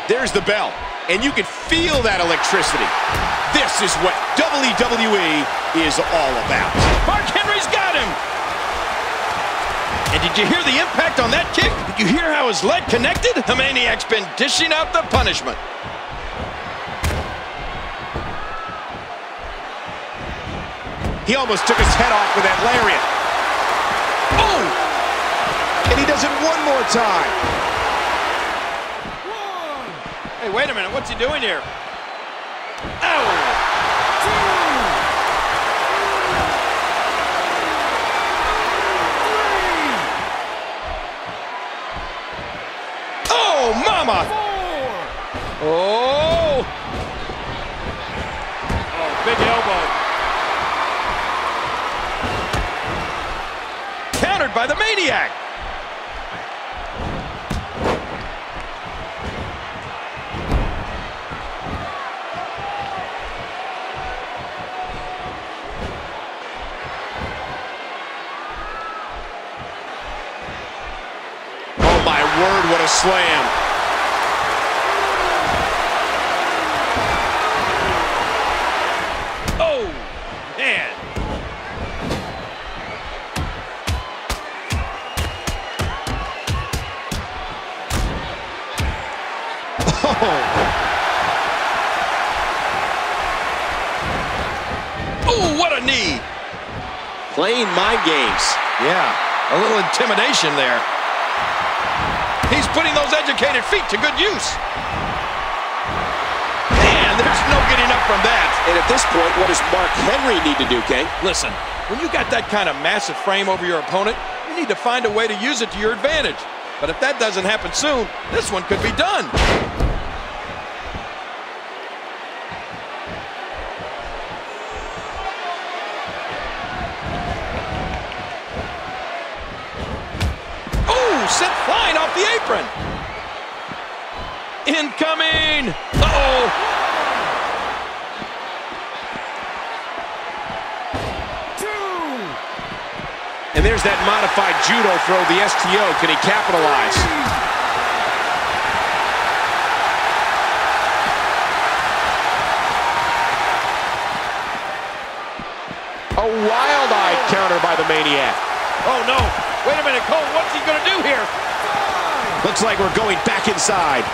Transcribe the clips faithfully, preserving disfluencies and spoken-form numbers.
There's the bell, and you can feel that electricity. This is what W W E is all about. Mark Henry's got him. And did you hear the impact on that kick? Did you hear how his leg connected? The Maniac's been dishing out the punishment. He almost took his head off with that lariat. Oh! And he does it one more time. One. Hey, wait a minute. What's he doing here? Ow! Two. Three. Oh, mama! Four. Oh! Oh, big elbow. Countered by the Maniac. Oh my word, what a slam. Oh, man. Oh, what a knee. Playing mind games. Yeah, a little intimidation there. He's putting those educated feet to good use. Man, there's no getting up from that. And at this point, what does Mark Henry need to do, King? Listen, when you got that kind of massive frame over your opponent, you need to find a way to use it to your advantage. But if that doesn't happen soon, this one could be done. Sent flying off the apron. Incoming. Uh-oh. Two. And there's that modified judo throw, the S T O. Can he capitalize? A wild-eyed counter by the Maniac. Oh, no. Wait a minute, Cole, what's he going to do here? Looks like we're going back inside.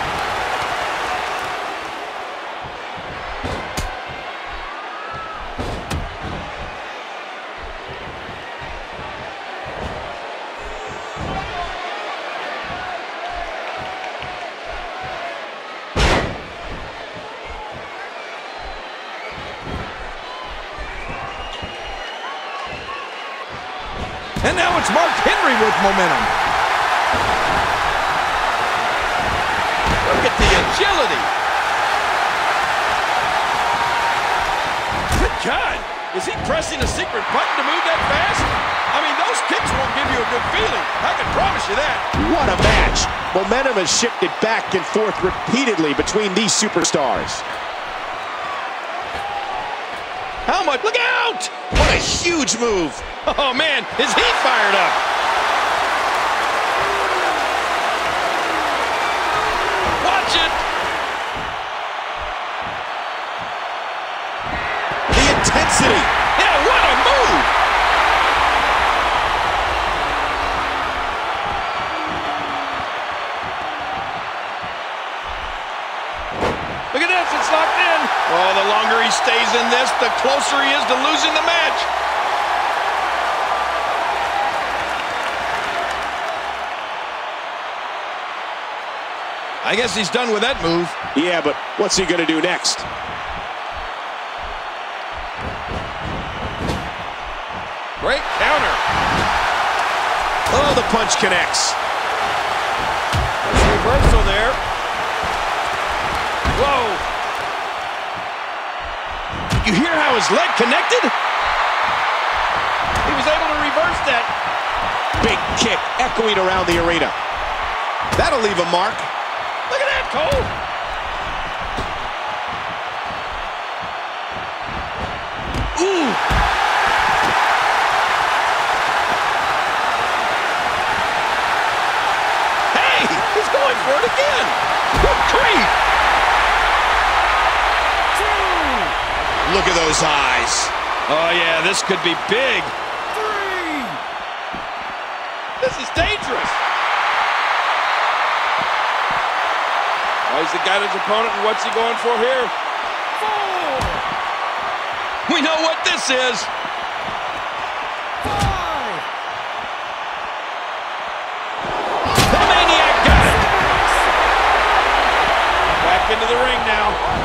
And now it's Mark Henry with momentum. Look at the agility. Good God. Is he pressing a secret button to move that fast? I mean, those kicks won't give you a good feeling. I can promise you that. What a match. Momentum has shifted back and forth repeatedly between these superstars. How much? Look out! What a huge move. Oh, man, is he fired up? Watch it. The intensity. Yeah, what a move. Look at this, it's locked in. Oh, the longer he stays in this, the closer he is to losing the match. I guess he's done with that move. Yeah, but what's he going to do next? Great counter. Oh, the punch connects. That's a reversal there. Whoa. You hear how his leg connected? He was able to reverse that. Big kick echoing around the arena. That'll leave a mark. Look at that, Cole. Ooh. Hey, he's going for it again. Good grief. Look at those eyes. Oh, yeah, this could be big. Three. This is dangerous. Oh, he's the guy his opponent, and what's he going for here? Four. We know what this is. Five. The Maniac got it. Back into the ring now.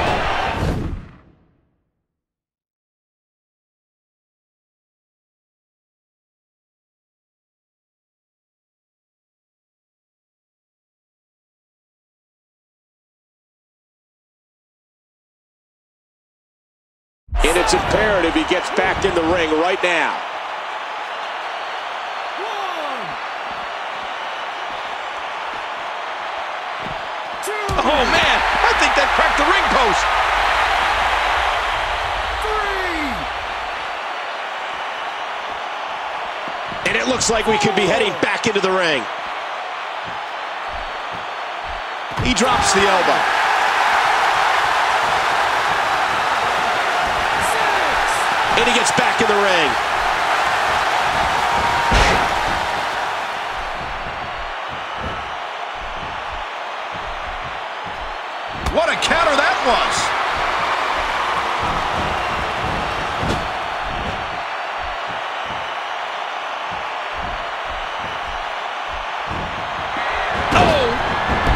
And it's imperative he gets back in the ring right now. One. Two. Oh, man, I think that cracked the ring post. Three. And it looks like we could be heading back into the ring. He drops the elbow. And he gets back in the ring. What a counter that was. Oh!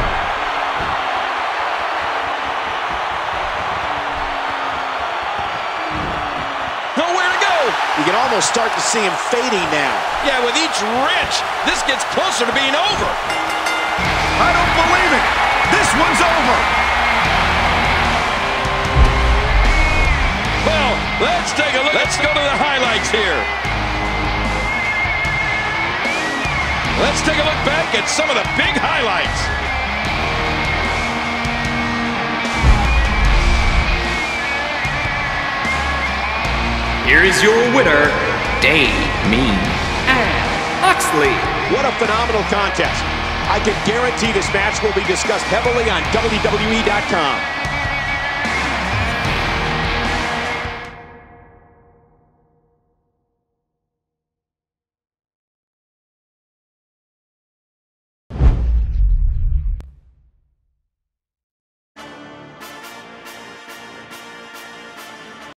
You can almost start to see him fading now. Yeah, with each wrench, this gets closer to being over. I don't believe it. This one's over. Well, let's take a look. Let's go to the highlights here. Let's take a look back at some of the big highlights. Here is your winner, Damien Oxley. What a phenomenal contest. I can guarantee this match will be discussed heavily on W W E dot com.